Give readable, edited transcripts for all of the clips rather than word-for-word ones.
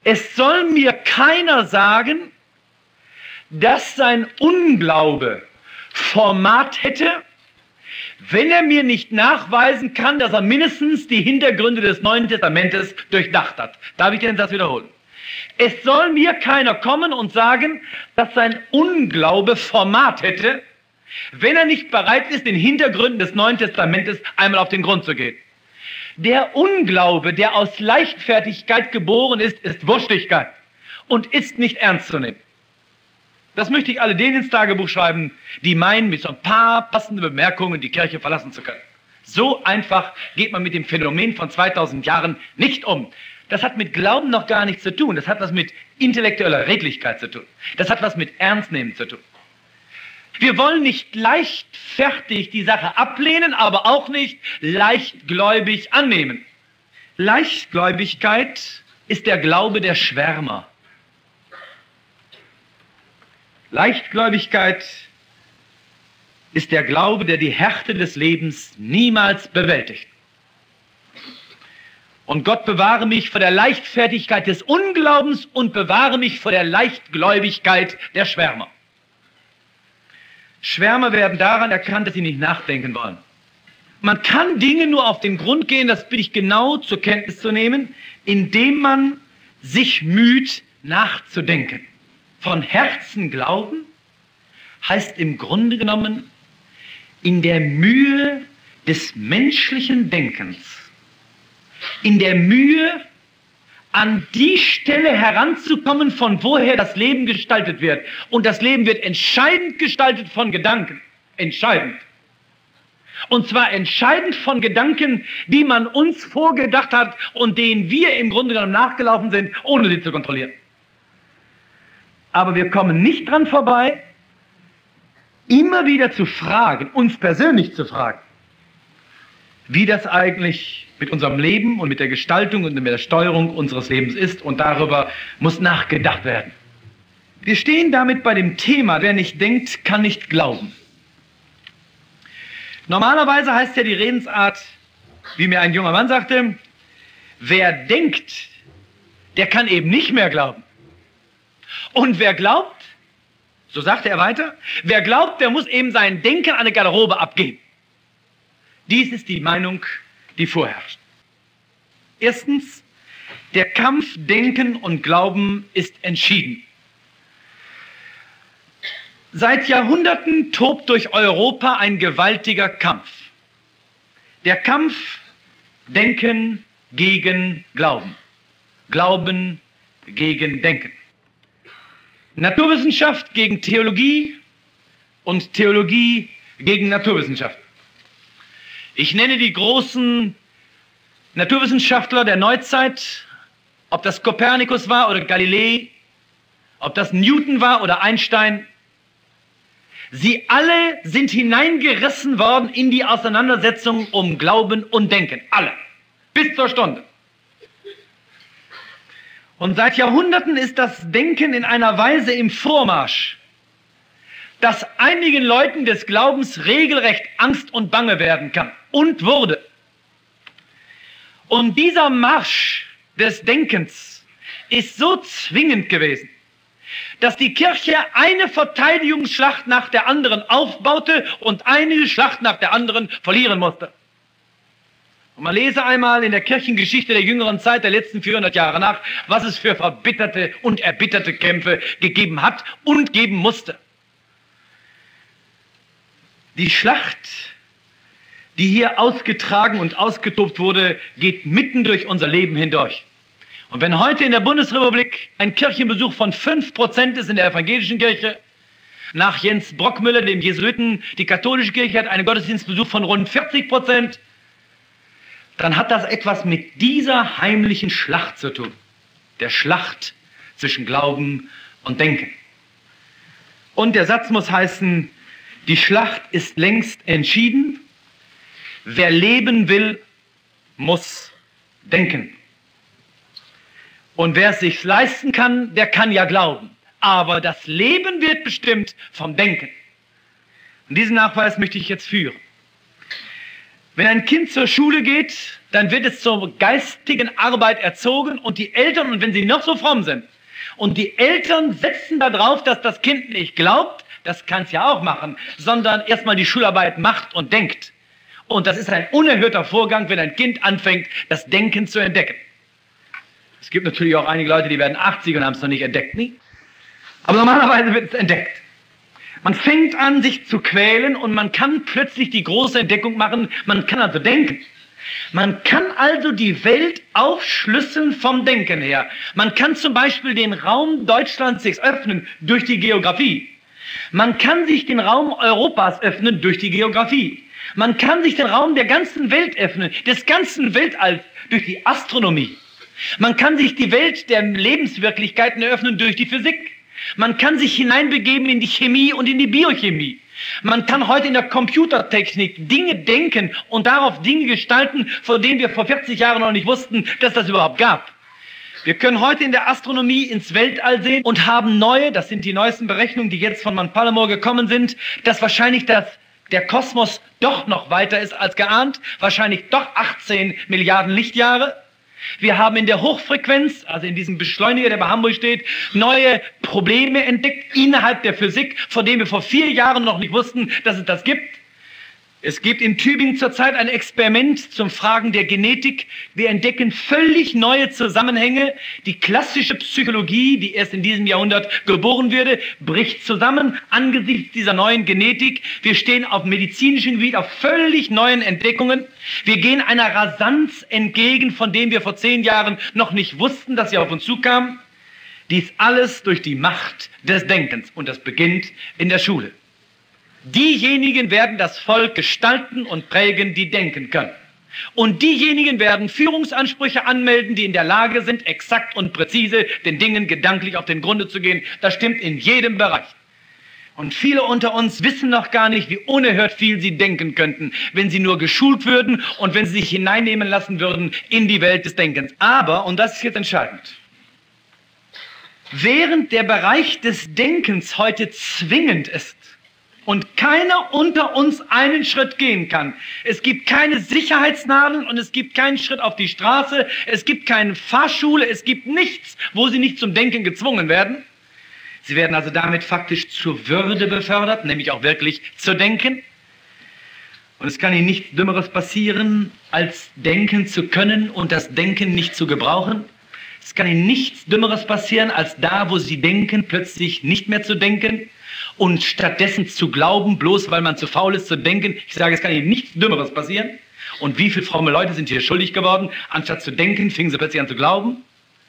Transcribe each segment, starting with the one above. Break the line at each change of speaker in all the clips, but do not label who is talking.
Es soll mir keiner sagen, dass sein Unglaube Format hätte, wenn er mir nicht nachweisen kann, dass er mindestens die Hintergründe des Neuen Testamentes durchdacht hat. Darf ich den Satz wiederholen? Es soll mir keiner kommen und sagen, dass sein Unglaube Format hätte, wenn er nicht bereit ist, den Hintergründen des Neuen Testamentes einmal auf den Grund zu gehen. Der Unglaube, der aus Leichtfertigkeit geboren ist, ist Wurstigkeit und ist nicht ernst zu nehmen. Das möchte ich alle denen ins Tagebuch schreiben, die meinen, mit so ein paar passenden Bemerkungen die Kirche verlassen zu können. So einfach geht man mit dem Phänomen von 2000 Jahren nicht um. Das hat mit Glauben noch gar nichts zu tun. Das hat was mit intellektueller Redlichkeit zu tun. Das hat was mit Ernstnehmen zu tun. Wir wollen nicht leichtfertig die Sache ablehnen, aber auch nicht leichtgläubig annehmen. Leichtgläubigkeit ist der Glaube der Schwärmer. Leichtgläubigkeit ist der Glaube, der die Härte des Lebens niemals bewältigt. Und Gott bewahre mich vor der Leichtfertigkeit des Unglaubens und bewahre mich vor der Leichtgläubigkeit der Schwärmer. Schwärmer werden daran erkannt, dass sie nicht nachdenken wollen. Man kann Dinge nur auf den Grund gehen, das bitte ich genau zur Kenntnis zu nehmen, indem man sich müht, nachzudenken. Von Herzen glauben heißt im Grunde genommen, in der Mühe des menschlichen Denkens, in der Mühe, an die Stelle heranzukommen, von woher das Leben gestaltet wird. Und das Leben wird entscheidend gestaltet von Gedanken. Entscheidend. Und zwar entscheidend von Gedanken, die man uns vorgedacht hat und denen wir im Grunde genommen nachgelaufen sind, ohne sie zu kontrollieren. Aber wir kommen nicht dran vorbei, immer wieder zu fragen, uns persönlich zu fragen, wie das eigentlich mit unserem Leben und mit der Gestaltung und mit der Steuerung unseres Lebens ist, und darüber muss nachgedacht werden. Wir stehen damit bei dem Thema, wer nicht denkt, kann nicht glauben. Normalerweise heißt ja die Redensart, wie mir ein junger Mann sagte, wer denkt, der kann eben nicht mehr glauben. Und wer glaubt, so sagte er weiter, wer glaubt, der muss eben sein Denken an eine Garderobe abgeben. Dies ist die Meinung, die vorherrscht. Erstens, der Kampf Denken und Glauben ist entschieden. Seit Jahrhunderten tobt durch Europa ein gewaltiger Kampf. Der Kampf Denken gegen Glauben. Glauben gegen Denken. Naturwissenschaft gegen Theologie und Theologie gegen Naturwissenschaft. Ich nenne die großen Naturwissenschaftler der Neuzeit, ob das Kopernikus war oder Galilei, ob das Newton war oder Einstein. Sie alle sind hineingerissen worden in die Auseinandersetzung um Glauben und Denken. Alle. Bis zur Stunde. Und seit Jahrhunderten ist das Denken in einer Weise im Vormarsch, dass einigen Leuten des Glaubens regelrecht Angst und Bange werden kann und wurde. Und dieser Marsch des Denkens ist so zwingend gewesen, dass die Kirche eine Verteidigungsschlacht nach der anderen aufbaute und eine Schlacht nach der anderen verlieren musste. Und man lese einmal in der Kirchengeschichte der jüngeren Zeit, der letzten 400 Jahre nach, was es für verbitterte und erbitterte Kämpfe gegeben hat und geben musste. Die Schlacht, die hier ausgetragen und ausgetobt wurde, geht mitten durch unser Leben hindurch. Und wenn heute in der Bundesrepublik ein Kirchenbesuch von 5% ist in der evangelischen Kirche, nach Jens Brockmüller, dem Jesuiten, die katholische Kirche hat einen Gottesdienstbesuch von rund 40%, dann hat das etwas mit dieser heimlichen Schlacht zu tun. Der Schlacht zwischen Glauben und Denken. Und der Satz muss heißen, die Schlacht ist längst entschieden. Wer leben will, muss denken. Und wer es sich leisten kann, der kann ja glauben. Aber das Leben wird bestimmt vom Denken. Und diesen Nachweis möchte ich jetzt führen. Wenn ein Kind zur Schule geht, dann wird es zur geistigen Arbeit erzogen und die Eltern, und wenn sie noch so fromm sind, und die Eltern setzen darauf, dass das Kind nicht glaubt, das kann es ja auch machen, sondern erstmal die Schularbeit macht und denkt. Und das ist ein unerhörter Vorgang, wenn ein Kind anfängt, das Denken zu entdecken. Es gibt natürlich auch einige Leute, die werden 80 und haben es noch nicht entdeckt, nie. Aber normalerweise wird es entdeckt. Man fängt an, sich zu quälen und man kann plötzlich die große Entdeckung machen, man kann also denken. Man kann also die Welt aufschlüsseln vom Denken her. Man kann zum Beispiel den Raum Deutschlands sich öffnen durch die Geografie. Man kann sich den Raum Europas öffnen durch die Geografie. Man kann sich den Raum der ganzen Welt öffnen, des ganzen Weltalls durch die Astronomie. Man kann sich die Welt der Lebenswirklichkeiten eröffnen durch die Physik. Man kann sich hineinbegeben in die Chemie und in die Biochemie. Man kann heute in der Computertechnik Dinge denken und darauf Dinge gestalten, von denen wir vor 40 Jahren noch nicht wussten, dass das überhaupt gab. Wir können heute in der Astronomie ins Weltall sehen und haben neue, das sind die neuesten Berechnungen, die jetzt von Mount Palomar gekommen sind, dass wahrscheinlich der Kosmos doch noch weiter ist als geahnt, wahrscheinlich doch 18 Milliarden Lichtjahre. Wir haben in der Hochfrequenz, also in diesem Beschleuniger, der bei Hamburg steht, neue Probleme entdeckt innerhalb der Physik, von denen wir vor 4 Jahren noch nicht wussten, dass es das gibt. Es gibt in Tübingen zurzeit ein Experiment zum Fragen der Genetik. Wir entdecken völlig neue Zusammenhänge. Die klassische Psychologie, die erst in diesem Jahrhundert geboren wurde, bricht zusammen angesichts dieser neuen Genetik. Wir stehen auf medizinischem Gebiet auf völlig neuen Entdeckungen. Wir gehen einer Rasanz entgegen, von dem wir vor 10 Jahren noch nicht wussten, dass sie auf uns zukam. Dies alles durch die Macht des Denkens. Und das beginnt in der Schule. Diejenigen werden das Volk gestalten und prägen, die denken können. Und diejenigen werden Führungsansprüche anmelden, die in der Lage sind, exakt und präzise den Dingen gedanklich auf den Grunde zu gehen. Das stimmt in jedem Bereich. Und viele unter uns wissen noch gar nicht, wie unerhört viel sie denken könnten, wenn sie nur geschult würden und wenn sie sich hineinnehmen lassen würden in die Welt des Denkens. Aber, und das ist jetzt entscheidend, während der Bereich des Denkens heute zwingend ist, und keiner unter uns einen Schritt gehen kann. Es gibt keine Sicherheitsnadeln und es gibt keinen Schritt auf die Straße, es gibt keine Fahrschule, es gibt nichts, wo sie nicht zum Denken gezwungen werden. Sie werden also damit faktisch zur Würde befördert, nämlich auch wirklich zu denken. Und es kann ihnen nichts Dümmeres passieren, als denken zu können und das Denken nicht zu gebrauchen. Es kann ihnen nichts Dümmeres passieren, als da, wo sie denken, plötzlich nicht mehr zu denken. Und stattdessen zu glauben, bloß weil man zu faul ist zu denken. Ich sage, es kann Ihnen nichts Dümmeres passieren. Und wie viele fromme Leute sind hier schuldig geworden? Anstatt zu denken, fingen sie plötzlich an zu glauben.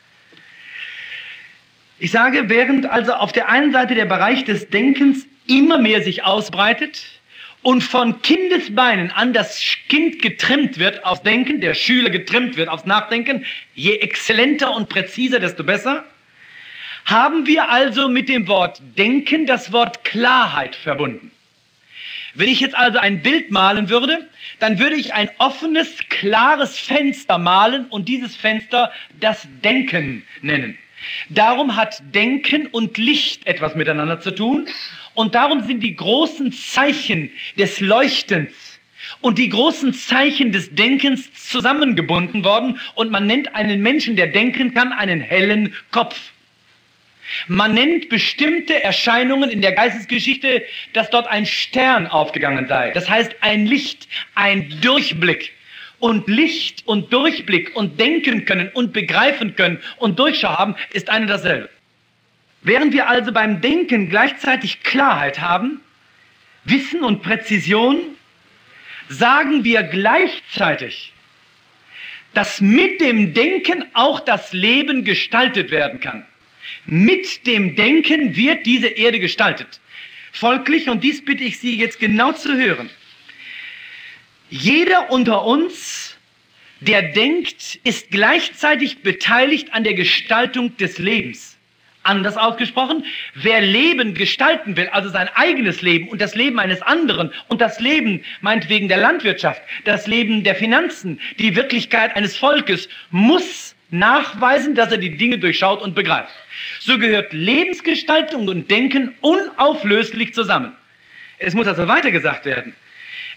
Ich sage, während also auf der einen Seite der Bereich des Denkens immer mehr sich ausbreitet und von Kindesbeinen an das Kind getrimmt wird aufs Denken, der Schüler getrimmt wird aufs Nachdenken, je exzellenter und präziser, desto besser, haben wir also mit dem Wort Denken das Wort Klarheit verbunden. Wenn ich jetzt also ein Bild malen würde, dann würde ich ein offenes, klares Fenster malen und dieses Fenster das Denken nennen. Darum hat Denken und Licht etwas miteinander zu tun und darum sind die großen Zeichen des Leuchtens und die großen Zeichen des Denkens zusammengebunden worden und man nennt einen Menschen, der denken kann, einen hellen Kopf. Man nennt bestimmte Erscheinungen in der Geistesgeschichte, dass dort ein Stern aufgegangen sei. Das heißt ein Licht, ein Durchblick. Und Licht und Durchblick und denken können und begreifen können und Durchschau haben, ist eine dasselbe. Während wir also beim Denken gleichzeitig Klarheit haben, Wissen und Präzision, sagen wir gleichzeitig, dass mit dem Denken auch das Leben gestaltet werden kann. Mit dem Denken wird diese Erde gestaltet. Folglich, und dies bitte ich Sie jetzt genau zu hören, jeder unter uns, der denkt, ist gleichzeitig beteiligt an der Gestaltung des Lebens. Anders ausgesprochen, wer Leben gestalten will, also sein eigenes Leben und das Leben eines anderen und das Leben meinetwegen der Landwirtschaft, das Leben der Finanzen, die Wirklichkeit eines Volkes, muss nachweisen, dass er die Dinge durchschaut und begreift. So gehört Lebensgestaltung und Denken unauflöslich zusammen. Es muss also weiter gesagt werden.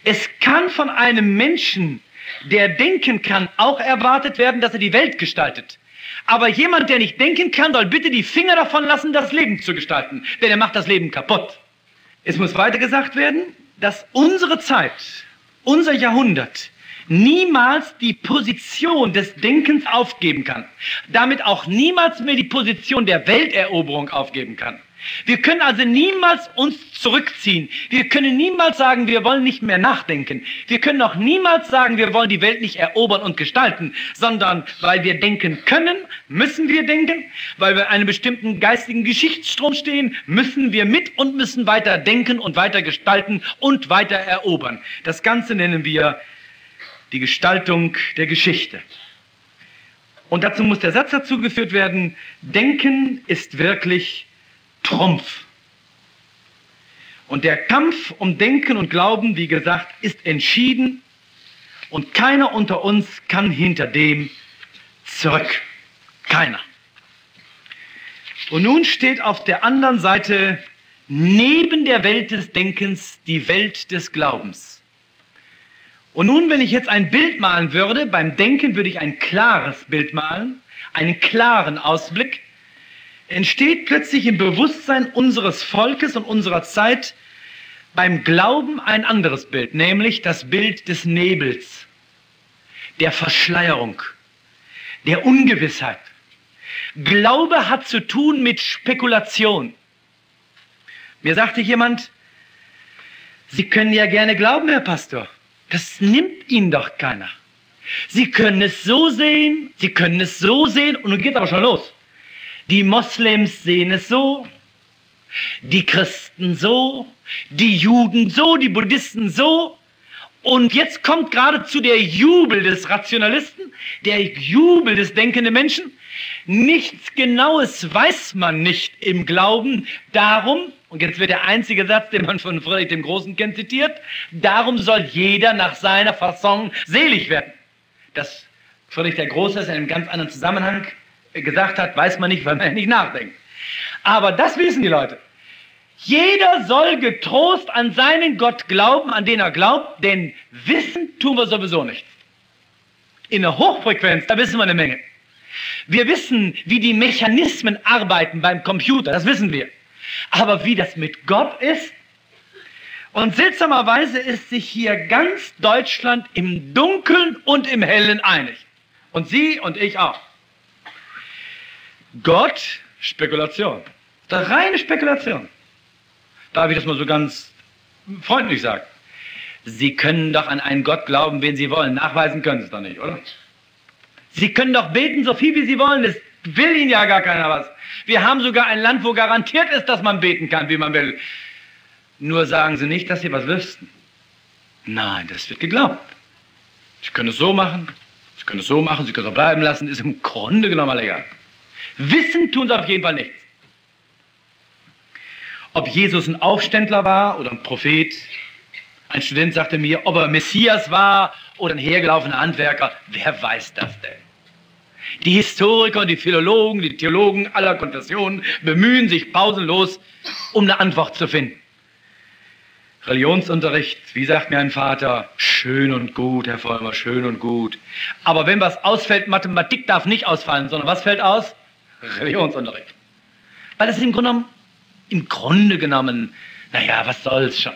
Es kann von einem Menschen, der denken kann, auch erwartet werden, dass er die Welt gestaltet. Aber jemand, der nicht denken kann, soll bitte die Finger davon lassen, das Leben zu gestalten, denn er macht das Leben kaputt. Es muss weiter gesagt werden, dass unsere Zeit, unser Jahrhundert, niemals die Position des Denkens aufgeben kann. Damit auch niemals mehr die Position der Welteroberung aufgeben kann. Wir können also niemals uns zurückziehen. Wir können niemals sagen, wir wollen nicht mehr nachdenken. Wir können auch niemals sagen, wir wollen die Welt nicht erobern und gestalten, sondern weil wir denken können, müssen wir denken. Weil wir in einem bestimmten geistigen Geschichtsstrom stehen, müssen wir mit und müssen weiter denken und weiter gestalten und weiter erobern. Das Ganze nennen wir die Gestaltung der Geschichte. Und dazu muss der Satz dazugeführt werden, Denken ist wirklich Trumpf. Und der Kampf um Denken und Glauben, wie gesagt, ist entschieden und keiner unter uns kann hinter dem zurück. Keiner. Und nun steht auf der anderen Seite neben der Welt des Denkens die Welt des Glaubens. Und nun, wenn ich jetzt ein Bild malen würde, beim Denken würde ich ein klares Bild malen, einen klaren Ausblick, entsteht plötzlich im Bewusstsein unseres Volkes und unserer Zeit beim Glauben ein anderes Bild, nämlich das Bild des Nebels, der Verschleierung, der Ungewissheit. Glaube hat zu tun mit Spekulation. Mir sagte jemand, Sie können ja gerne glauben, Herr Pastor. Das nimmt Ihnen doch keiner. Sie können es so sehen, Sie können es so sehen, und nun geht es aber schon los. Die Moslems sehen es so, die Christen so, die Juden so, die Buddhisten so. Und jetzt kommt geradezu der Jubel des Rationalisten, der Jubel des denkenden Menschen. Nichts Genaues weiß man nicht im Glauben. Darum, und jetzt wird der einzige Satz, den man von Friedrich dem Großen kennt, zitiert, darum soll jeder nach seiner Fasson selig werden. Dass Friedrich der Große in einem ganz anderen Zusammenhang gesagt hat, weiß man nicht, weil man nicht nachdenkt. Aber das wissen die Leute. Jeder soll getrost an seinen Gott glauben, an den er glaubt, denn wissen tun wir sowieso nicht. In der Hochfrequenz, da wissen wir eine Menge. Wir wissen, wie die Mechanismen arbeiten beim Computer, das wissen wir. Aber wie das mit Gott ist, und seltsamerweise ist sich hier ganz Deutschland im Dunkeln und im Hellen einig. Und Sie und ich auch. Gott, Spekulation. Das ist reine Spekulation. Darf ich das mal so ganz freundlich sagen? Sie können doch an einen Gott glauben, wen Sie wollen. Nachweisen können Sie es doch nicht, oder? Sie können doch beten, so viel wie Sie wollen. Es will Ihnen ja gar keiner was. Wir haben sogar ein Land, wo garantiert ist, dass man beten kann, wie man will. Nur sagen Sie nicht, dass Sie was wüssten. Nein, das wird geglaubt. Sie können es so machen, Sie können es so machen, Sie können es auch bleiben lassen, ist im Grunde genommen mal egal. Wissen tun Sie auf jeden Fall nichts. Ob Jesus ein Aufständler war oder ein Prophet. Ein Student sagte mir, ob er Messias war oder ein hergelaufener Handwerker. Wer weiß das denn? Die Historiker, die Philologen, die Theologen aller Konfessionen bemühen sich pausenlos, um eine Antwort zu finden. Religionsunterricht, wie sagt mir ein Vater, schön und gut, Herr Vollmer, schön und gut. Aber wenn was ausfällt, Mathematik darf nicht ausfallen, sondern was fällt aus? Religionsunterricht. Weil es im Grunde genommen, naja, was soll's schon.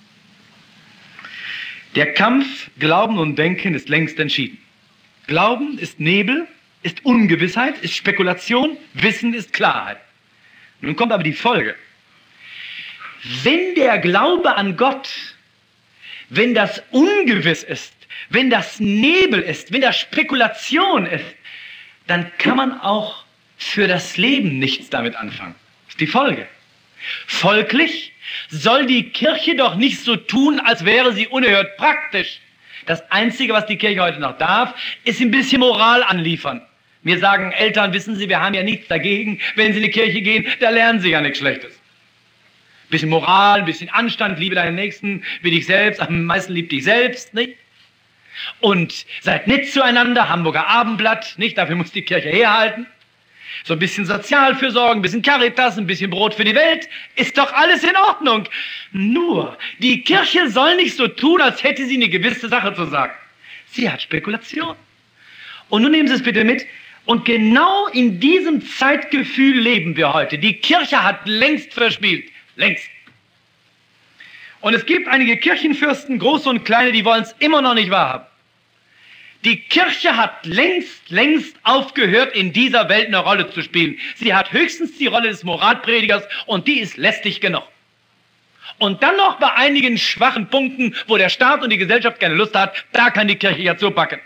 Der Kampf Glauben und Denken ist längst entschieden. Glauben ist Nebel, ist Ungewissheit, ist Spekulation, Wissen ist Klarheit. Nun kommt aber die Folge. Wenn der Glaube an Gott, wenn das ungewiss ist, wenn das Nebel ist, wenn das Spekulation ist, dann kann man auch für das Leben nichts damit anfangen. Das ist die Folge. Folglich soll die Kirche doch nicht so tun, als wäre sie unerhört praktisch. Das Einzige, was die Kirche heute noch darf, ist ein bisschen Moral anliefern. Mir sagen Eltern, wissen Sie, wir haben ja nichts dagegen, wenn Sie in die Kirche gehen, da lernen Sie ja nichts Schlechtes. Ein bisschen Moral, ein bisschen Anstand, liebe deinen Nächsten wie dich selbst, am meisten lieb dich selbst, nicht? Und seid nett zueinander, Hamburger Abendblatt, nicht? Dafür muss die Kirche herhalten. So ein bisschen Sozialfürsorge, ein bisschen Caritas, ein bisschen Brot für die Welt, ist doch alles in Ordnung. Nur, die Kirche soll nicht so tun, als hätte sie eine gewisse Sache zu sagen. Sie hat Spekulation. Und nun nehmen Sie es bitte mit. Und genau in diesem Zeitgefühl leben wir heute. Die Kirche hat längst verspielt. Längst. Und es gibt einige Kirchenfürsten, große und kleine, die wollen es immer noch nicht wahrhaben. Die Kirche hat längst aufgehört, in dieser Welt eine Rolle zu spielen. Sie hat höchstens die Rolle des Moralpredigers und die ist lästig genug. Und dann noch bei einigen schwachen Punkten, wo der Staat und die Gesellschaft keine Lust hat, da kann die Kirche ja zupacken.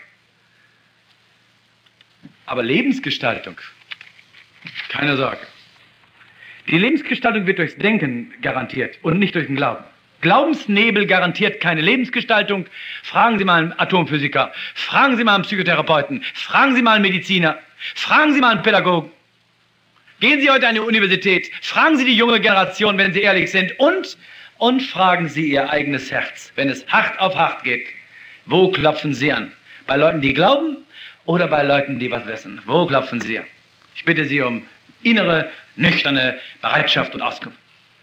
Aber Lebensgestaltung, keine Sorge. Die Lebensgestaltung wird durchs Denken garantiert und nicht durch den Glauben. Glaubensnebel garantiert keine Lebensgestaltung. Fragen Sie mal einen Atomphysiker, fragen Sie mal einen Psychotherapeuten, fragen Sie mal einen Mediziner, fragen Sie mal einen Pädagogen. Gehen Sie heute an die Universität, fragen Sie die junge Generation, wenn Sie ehrlich sind, und fragen Sie Ihr eigenes Herz, wenn es hart auf hart geht. Wo klopfen Sie an? Bei Leuten, die glauben oder bei Leuten, die was wissen? Wo klopfen Sie an? Ich bitte Sie um innere, nüchterne Bereitschaft und Auskunft.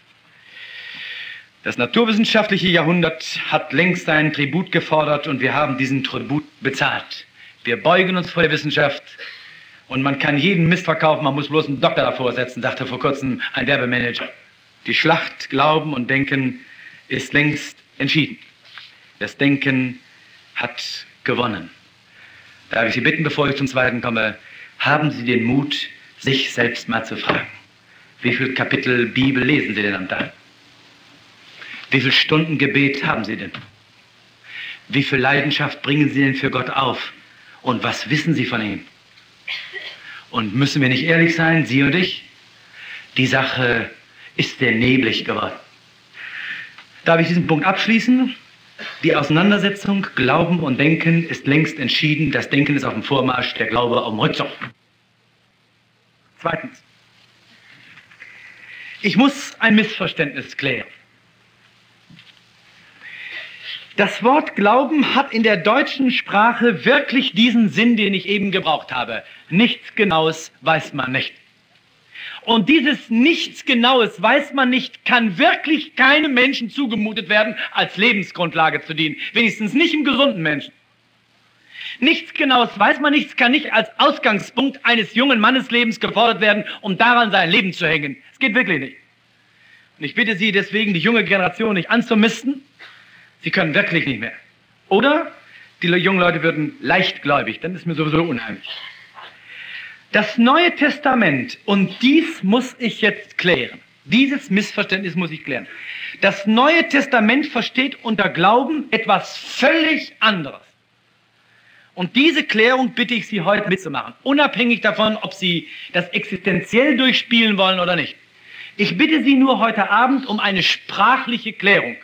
Das naturwissenschaftliche Jahrhundert hat längst seinen Tribut gefordert und wir haben diesen Tribut bezahlt. Wir beugen uns vor der Wissenschaft und man kann jeden Mist verkaufen, man muss bloß einen Doktor davor setzen, sagte vor kurzem ein Werbemanager. Die Schlacht Glauben und Denken ist längst entschieden. Das Denken hat gewonnen. Darf ich Sie bitten, bevor ich zum Zweiten komme, haben Sie den Mut, sich selbst mal zu fragen. Wie viele Kapitel Bibel lesen Sie denn am Tag? Wie viele Stunden Gebet haben Sie denn? Wie viel Leidenschaft bringen Sie denn für Gott auf? Und was wissen Sie von ihm? Und müssen wir nicht ehrlich sein, Sie und ich? Die Sache ist sehr neblig geworden. Darf ich diesen Punkt abschließen? Die Auseinandersetzung Glauben und Denken ist längst entschieden. Das Denken ist auf dem Vormarsch, der Glaube auf dem Rückzug. Zweitens. Ich muss ein Missverständnis klären. Das Wort Glauben hat in der deutschen Sprache wirklich diesen Sinn, den ich eben gebraucht habe. Nichts Genaues weiß man nicht. Und dieses Nichts Genaues weiß man nicht, kann wirklich keinem Menschen zugemutet werden, als Lebensgrundlage zu dienen. Wenigstens nicht im gesunden Menschen. Nichts Genaues weiß man nicht, kann nicht als Ausgangspunkt eines jungen Manneslebens gefordert werden, um daran sein Leben zu hängen. Es geht wirklich nicht. Und ich bitte Sie deswegen, die junge Generation nicht anzumisten. Sie können wirklich nicht mehr. Oder die jungen Leute würden leichtgläubig, dann ist mir sowieso unheimlich. Das Neue Testament, und dies muss ich jetzt klären, dieses Missverständnis muss ich klären. Das Neue Testament versteht unter Glauben etwas völlig anderes. Und diese Klärung bitte ich Sie heute mitzumachen, unabhängig davon, ob Sie das existenziell durchspielen wollen oder nicht. Ich bitte Sie nur heute Abend um eine sprachliche Klärung.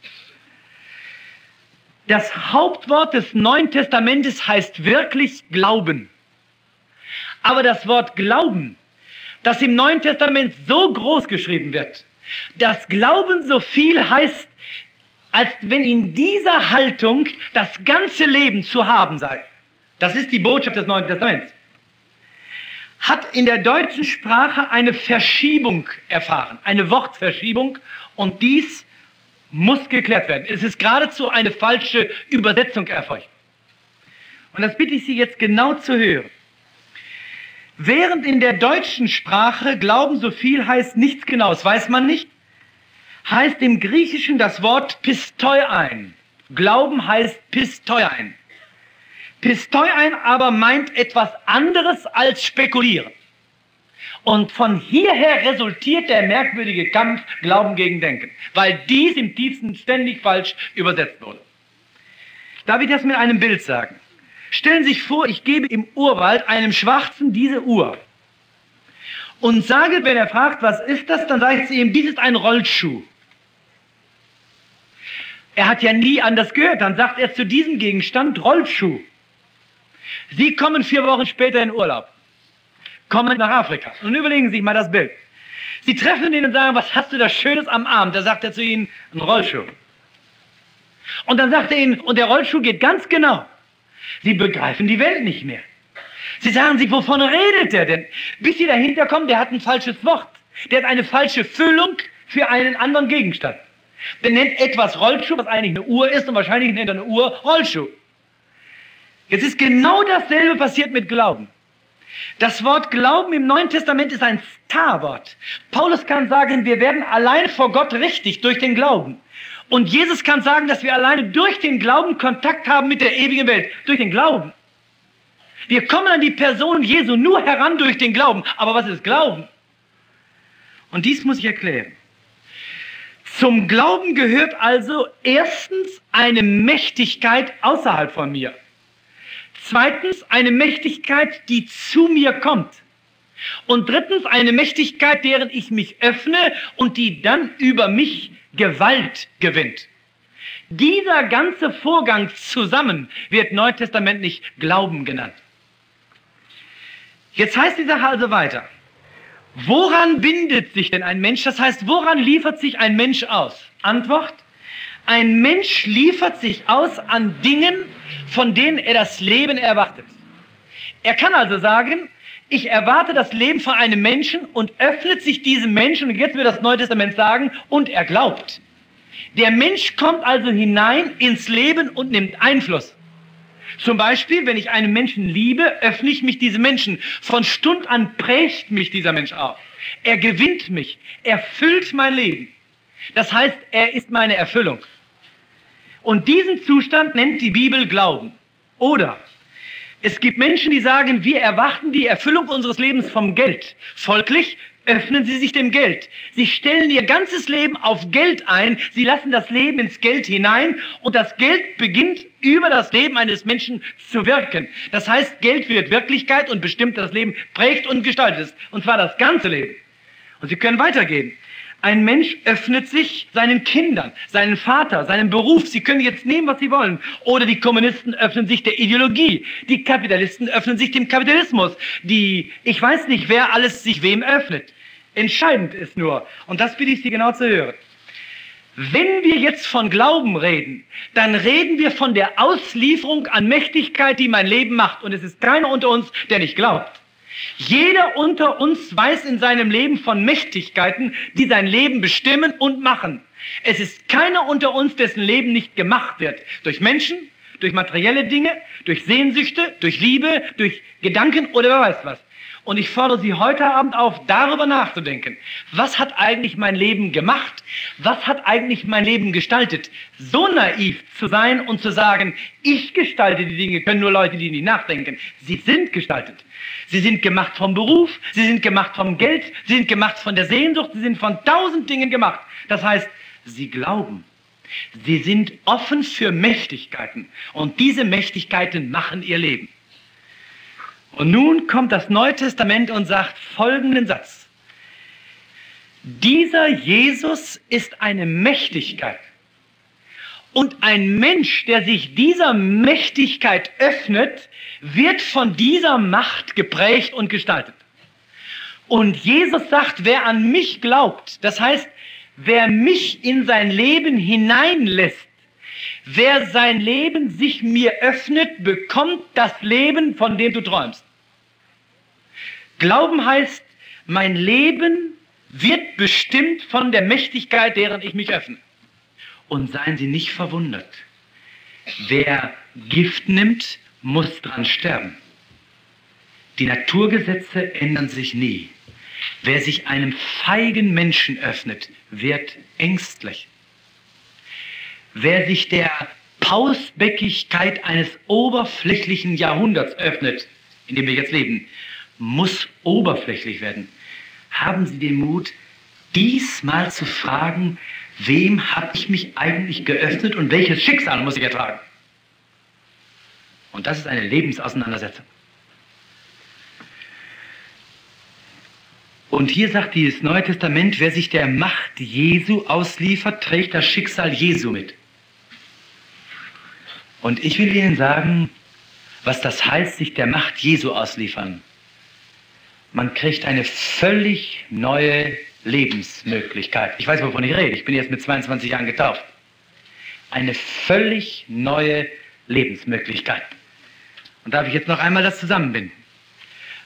Das Hauptwort des Neuen Testamentes heißt wirklich Glauben. Aber das Wort Glauben, das im Neuen Testament so groß geschrieben wird, dass Glauben so viel heißt, als wenn in dieser Haltung das ganze Leben zu haben sei. Das ist die Botschaft des Neuen Testaments. Hat in der deutschen Sprache eine Verschiebung erfahren, eine Wortverschiebung, und dies muss geklärt werden. Es ist geradezu eine falsche Übersetzung erfolgt. Und das bitte ich Sie jetzt genau zu hören. Während in der deutschen Sprache Glauben so viel heißt, nichts Genaues weiß man nicht, heißt im Griechischen das Wort pistoiin. Glauben heißt pistoiin. Pistoiin aber meint etwas anderes als spekulieren. Und von hierher resultiert der merkwürdige Kampf Glauben gegen Denken, weil dies im tiefsten ständig falsch übersetzt wurde. Darf ich das mit einem Bild sagen? Stellen Sie sich vor, ich gebe im Urwald einem Schwarzen diese Uhr und sage, wenn er fragt, was ist das, dann sage ich zu ihm, dies ist ein Rollschuh. Er hat ja nie anders gehört, dann sagt er zu diesem Gegenstand Rollschuh. Sie kommen 4 Wochen später in Urlaub, kommen nach Afrika und überlegen Sie sich mal das Bild. Sie treffen ihn und sagen, was hast du da Schönes am Arm? Da sagt er zu Ihnen, ein Rollschuh. Und dann sagt er Ihnen, und der Rollschuh geht ganz genau. Sie begreifen die Welt nicht mehr. Sie sagen sich, wovon redet der denn? Bis Sie dahinter kommen, der hat ein falsches Wort. Der hat eine falsche Füllung für einen anderen Gegenstand. Der nennt etwas Rollschuh, was eigentlich eine Uhr ist, und wahrscheinlich nennt er eine Uhr Rollschuh. Jetzt ist genau dasselbe passiert mit Glauben. Das Wort Glauben im Neuen Testament ist ein Starwort. Paulus kann sagen, wir werden alleine vor Gott richtig durch den Glauben. Und Jesus kann sagen, dass wir alleine durch den Glauben Kontakt haben mit der ewigen Welt. Durch den Glauben. Wir kommen an die Person Jesu nur heran durch den Glauben. Aber was ist Glauben? Und dies muss ich erklären. Zum Glauben gehört also erstens eine Mächtigkeit außerhalb von mir. Zweitens eine Mächtigkeit, die zu mir kommt. Und drittens eine Mächtigkeit, deren ich mich öffne und die dann über mich Gewalt gewinnt. Dieser ganze Vorgang zusammen wird neutestamentlich Glauben genannt. Jetzt heißt die Sache also weiter. Woran bindet sich denn ein Mensch? Das heißt, woran liefert sich ein Mensch aus? Antwort: Ein Mensch liefert sich aus an Dingen, von denen er das Leben erwartet. Er kann also sagen, ich erwarte das Leben von einem Menschen und öffnet sich diesem Menschen, und jetzt wird das Neue Testament sagen, und er glaubt. Der Mensch kommt also hinein ins Leben und nimmt Einfluss. Zum Beispiel, wenn ich einen Menschen liebe, öffne ich mich diesem Menschen. Von Stund an prägt mich dieser Mensch auf. Er gewinnt mich. Er füllt mein Leben. Das heißt, er ist meine Erfüllung. Und diesen Zustand nennt die Bibel Glauben. Oder es gibt Menschen, die sagen, wir erwarten die Erfüllung unseres Lebens vom Geld. Folglich öffnen sie sich dem Geld. Sie stellen ihr ganzes Leben auf Geld ein. Sie lassen das Leben ins Geld hinein und das Geld beginnt über das Leben eines Menschen zu wirken. Das heißt, Geld wird Wirklichkeit und bestimmt das Leben, prägt und gestaltet es. Und zwar das ganze Leben. Und Sie können weitergehen. Ein Mensch öffnet sich seinen Kindern, seinen Vater, seinem Beruf. Sie können jetzt nehmen, was Sie wollen. Oder die Kommunisten öffnen sich der Ideologie. Die Kapitalisten öffnen sich dem Kapitalismus. Ich weiß nicht, wer alles sich wem öffnet. Entscheidend ist nur, und das bitte ich Sie genau zu hören, wenn wir jetzt von Glauben reden, dann reden wir von der Auslieferung an Mächtigkeit, die mein Leben macht. Und es ist keiner unter uns, der nicht glaubt. Jeder unter uns weiß in seinem Leben von Mächtigkeiten, die sein Leben bestimmen und machen. Es ist keiner unter uns, dessen Leben nicht gemacht wird. Durch Menschen, durch materielle Dinge, durch Sehnsüchte, durch Liebe, durch Gedanken oder wer weiß was. Und ich fordere Sie heute Abend auf, darüber nachzudenken. Was hat eigentlich mein Leben gemacht? Was hat eigentlich mein Leben gestaltet? So naiv zu sein und zu sagen, ich gestalte die Dinge, können nur Leute, die nicht nachdenken. Sie sind gestaltet. Sie sind gemacht vom Beruf, sie sind gemacht vom Geld, sie sind gemacht von der Sehnsucht, sie sind von 1000 Dingen gemacht. Das heißt, sie glauben. Sie sind offen für Mächtigkeiten. Und diese Mächtigkeiten machen ihr Leben. Und nun kommt das Neue Testament und sagt folgenden Satz. Dieser Jesus ist eine Mächtigkeit. Und ein Mensch, der sich dieser Mächtigkeit öffnet, wird von dieser Macht geprägt und gestaltet. Und Jesus sagt, wer an mich glaubt, das heißt, wer mich in sein Leben hineinlässt, wer sein Leben sich mir öffnet, bekommt das Leben, von dem du träumst. Glauben heißt, mein Leben wird bestimmt von der Mächtigkeit, deren ich mich öffne. Und seien Sie nicht verwundert. Wer Gift nimmt, muss dran sterben. Die Naturgesetze ändern sich nie. Wer sich einem feigen Menschen öffnet, wird ängstlich. Wer sich der Pausbäckigkeit eines oberflächlichen Jahrhunderts öffnet, in dem wir jetzt leben, muss oberflächlich werden. Haben Sie den Mut, diesmal zu fragen, wem habe ich mich eigentlich geöffnet und welches Schicksal muss ich ertragen? Und das ist eine Lebensauseinandersetzung. Und hier sagt dieses Neue Testament, wer sich der Macht Jesu ausliefert, trägt das Schicksal Jesu mit. Und ich will Ihnen sagen, was das heißt, sich der Macht Jesu ausliefern. Man kriegt eine völlig neue Lebensmöglichkeit. Ich weiß, wovon ich rede. Ich bin jetzt mit 22 Jahren getauft. Eine völlig neue Lebensmöglichkeit. Und darf ich jetzt noch einmal das zusammenbinden?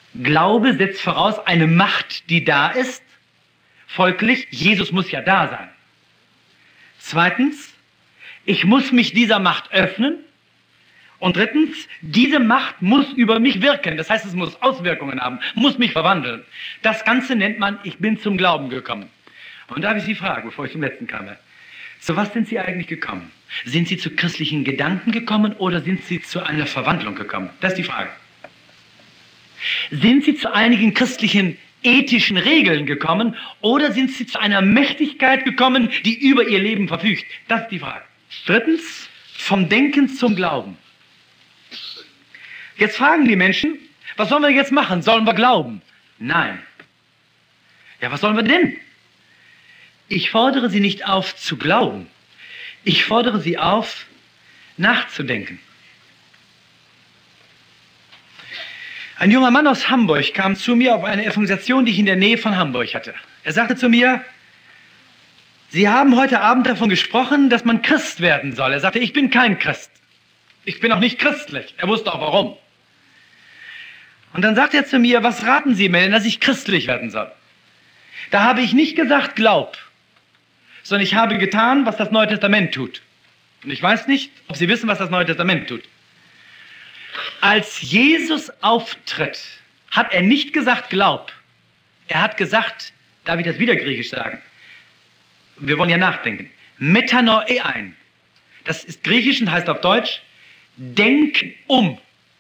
Glaube setzt voraus eine Macht, die da ist. Folglich, Jesus muss ja da sein. Zweitens, ich muss mich dieser Macht öffnen. Und drittens, diese Macht muss über mich wirken. Das heißt, es muss Auswirkungen haben, muss mich verwandeln. Das Ganze nennt man, ich bin zum Glauben gekommen. Und da habe ich Sie fragen, bevor ich zum letzten kam. Zu was sind Sie eigentlich gekommen? Sind Sie zu christlichen Gedanken gekommen oder sind Sie zu einer Verwandlung gekommen? Das ist die Frage. Sind Sie zu einigen christlichen ethischen Regeln gekommen oder sind Sie zu einer Mächtigkeit gekommen, die über Ihr Leben verfügt? Das ist die Frage. Drittens, vom Denken zum Glauben. Jetzt fragen die Menschen, was sollen wir jetzt machen? Sollen wir glauben? Nein. Ja, was sollen wir denn? Ich fordere Sie nicht auf zu glauben. Ich fordere Sie auf, nachzudenken. Ein junger Mann aus Hamburg kam zu mir auf eine Evangelisation, die ich in der Nähe von Hamburg hatte. Er sagte zu mir, Sie haben heute Abend davon gesprochen, dass man Christ werden soll. Er sagte, ich bin kein Christ. Ich bin auch nicht christlich. Er wusste auch warum. Und dann sagt er zu mir, was raten Sie mir denn, dass ich christlich werden soll? Da habe ich nicht gesagt, glaub, sondern ich habe getan, was das Neue Testament tut. Und ich weiß nicht, ob Sie wissen, was das Neue Testament tut. Als Jesus auftritt, hat er nicht gesagt, glaub. Er hat gesagt, darf ich das wieder griechisch sagen? Wir wollen ja nachdenken. Metanoein. Das ist griechisch und heißt auf Deutsch, denk um.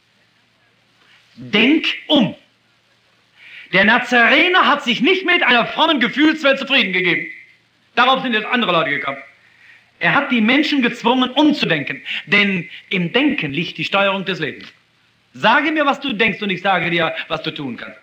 Denk um. Der Nazarener hat sich nicht mit einer frommen Gefühlswelt zufrieden gegeben. Darauf sind jetzt andere Leute gekommen. Er hat die Menschen gezwungen, umzudenken. Denn im Denken liegt die Steuerung des Lebens. Sage mir, was du denkst und ich sage dir, was du tun kannst.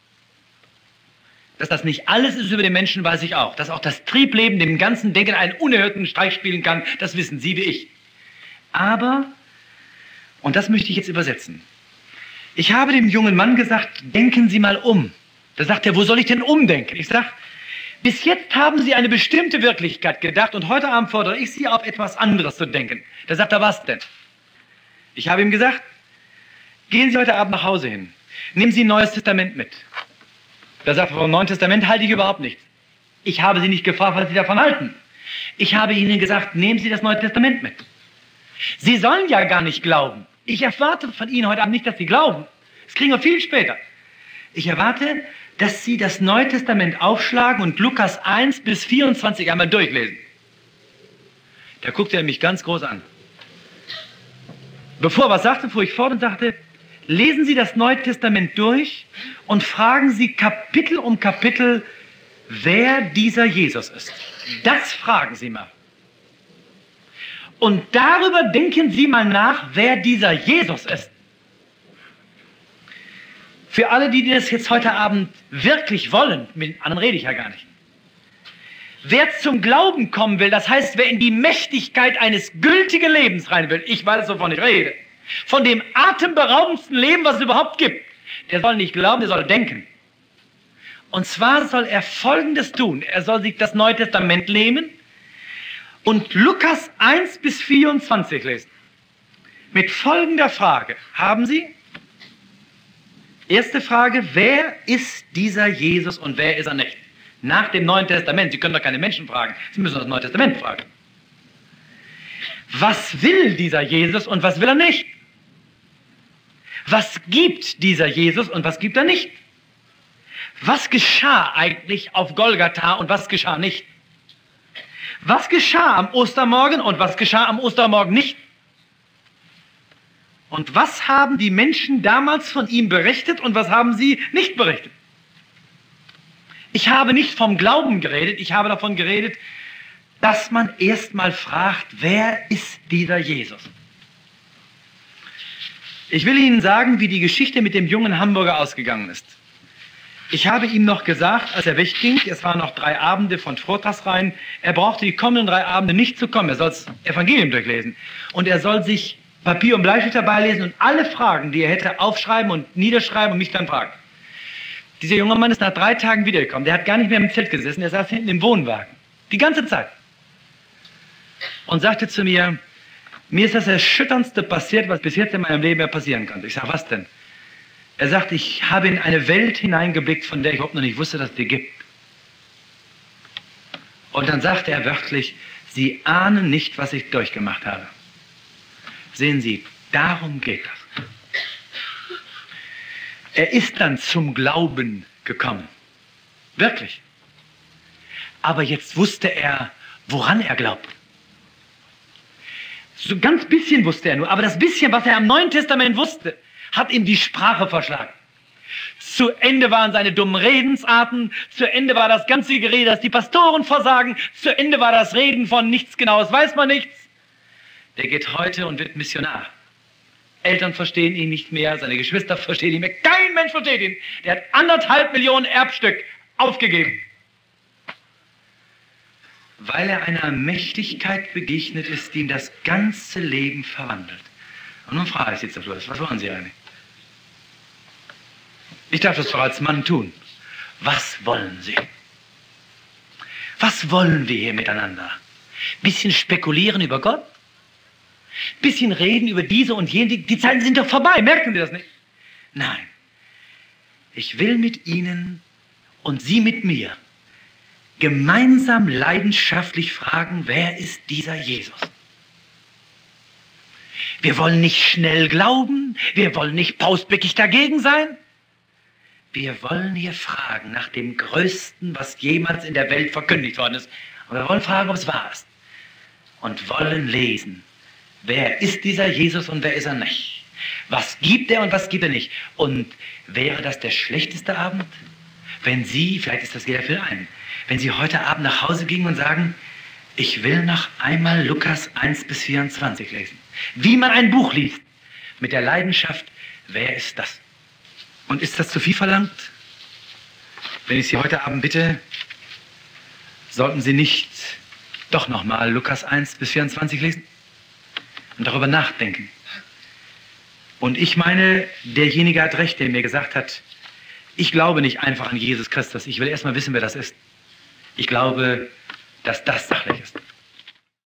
Dass das nicht alles ist über den Menschen, weiß ich auch. Dass auch das Triebleben dem ganzen Denken einen unerhörten Streich spielen kann, das wissen Sie wie ich. Aber, und das möchte ich jetzt übersetzen, ich habe dem jungen Mann gesagt, denken Sie mal um. Da sagt er, wo soll ich denn umdenken? Ich sage, bis jetzt haben Sie eine bestimmte Wirklichkeit gedacht und heute Abend fordere ich Sie auf, etwas anderes zu denken. Da sagt er, was denn? Ich habe ihm gesagt, gehen Sie heute Abend nach Hause hin. Nehmen Sie ein Neues Testament mit. Da sagt er, vom Neuen Testament halte ich überhaupt nichts. Ich habe Sie nicht gefragt, was Sie davon halten. Ich habe Ihnen gesagt, nehmen Sie das Neue Testament mit. Sie sollen ja gar nicht glauben. Ich erwarte von Ihnen heute Abend nicht, dass Sie glauben. Das kriegen wir viel später. Ich erwarte, dass Sie das Neue Testament aufschlagen und Lukas 1 bis 24 einmal durchlesen. Da guckte er mich ganz groß an. Bevor er was sagte, fuhr ich fort und sagte, lesen Sie das Neue Testament durch und fragen Sie Kapitel um Kapitel, wer dieser Jesus ist. Das fragen Sie mal. Und darüber denken Sie mal nach, wer dieser Jesus ist. Für alle, die das jetzt heute Abend wirklich wollen, mit anderen rede ich ja gar nicht. Wer zum Glauben kommen will, das heißt, wer in die Mächtigkeit eines gültigen Lebens rein will, ich weiß, wovon ich rede, von dem atemberaubendsten Leben, was es überhaupt gibt, der soll nicht glauben, der soll denken. Und zwar soll er Folgendes tun. Er soll sich das Neue Testament nehmen und Lukas 1 bis 24 lesen. Mit folgender Frage. Haben Sie? Erste Frage, wer ist dieser Jesus und wer ist er nicht? Nach dem Neuen Testament. Sie können doch keine Menschen fragen. Sie müssen das Neue Testament fragen. Was will dieser Jesus und was will er nicht? Was gibt dieser Jesus und was gibt er nicht? Was geschah eigentlich auf Golgatha und was geschah nicht? Was geschah am Ostermorgen und was geschah am Ostermorgen nicht? Und was haben die Menschen damals von ihm berichtet und was haben sie nicht berichtet? Ich habe nicht vom Glauben geredet, ich habe davon geredet, dass man erstmal fragt, wer ist dieser Jesus? Ich will Ihnen sagen, wie die Geschichte mit dem jungen Hamburger ausgegangen ist. Ich habe ihm noch gesagt, als er wegging, es waren noch 3 Abende von Vortragsreihen, er brauchte die kommenden 3 Abende nicht zu kommen, er soll das Evangelium durchlesen. Und er soll sich Papier und Bleistift dabei lesen und alle Fragen, die er hätte, aufschreiben und niederschreiben und mich dann fragen. Dieser junge Mann ist nach 3 Tagen wiedergekommen, der hat gar nicht mehr im Zelt gesessen, der saß hinten im Wohnwagen. Die ganze Zeit. Und sagte zu mir, mir ist das Erschütterndste passiert, was bis jetzt in meinem Leben passieren konnte. Ich sage, was denn? Er sagt, ich habe in eine Welt hineingeblickt, von der ich überhaupt noch nicht wusste, dass es die gibt. Und dann sagte er wörtlich, Sie ahnen nicht, was ich durchgemacht habe. Sehen Sie, darum geht das. Er ist dann zum Glauben gekommen. Wirklich. Aber jetzt wusste er, woran er glaubt. So ganz bisschen wusste er nur, aber das bisschen, was er am Neuen Testament wusste, hat ihm die Sprache verschlagen. Zu Ende waren seine dummen Redensarten, zu Ende war das ganze Gerede, das die Pastoren versagen, zu Ende war das Reden von nichts Genaues, weiß man nichts. Der geht heute und wird Missionar. Eltern verstehen ihn nicht mehr, seine Geschwister verstehen ihn nicht mehr, kein Mensch versteht ihn. Der hat 1,5 Millionen Erbstück aufgegeben. Weil er einer Mächtigkeit begegnet ist, die ihm das ganze Leben verwandelt. Und nun frage ich Sie zum Schluss, was wollen Sie eigentlich? Ich darf das doch als Mann tun. Was wollen Sie? Was wollen wir hier miteinander? Bisschen spekulieren über Gott? Bisschen reden über diese und jene? Die Zeiten sind doch vorbei, merken Sie das nicht? Nein. Ich will mit Ihnen und Sie mit mir gemeinsam leidenschaftlich fragen, wer ist dieser Jesus? Wir wollen nicht schnell glauben, wir wollen nicht pausbäckig dagegen sein. Wir wollen hier fragen nach dem Größten, was jemals in der Welt verkündigt worden ist. Und wir wollen fragen, ob es wahr ist. Und wollen lesen, wer ist dieser Jesus und wer ist er nicht? Was gibt er und was gibt er nicht? Und wäre das der schlechteste Abend, wenn Sie, vielleicht ist das jeder für einen, wenn Sie heute Abend nach Hause gingen und sagen, ich will noch einmal Lukas 1 bis 24 lesen. Wie man ein Buch liest, mit der Leidenschaft, wer ist das? Und ist das zu viel verlangt? Wenn ich Sie heute Abend bitte, sollten Sie nicht doch nochmal Lukas 1 bis 24 lesen und darüber nachdenken. Und ich meine, derjenige hat recht, der mir gesagt hat, ich glaube nicht einfach an Jesus Christus, ich will erst mal wissen, wer das ist. Ich glaube, dass das sachlich ist.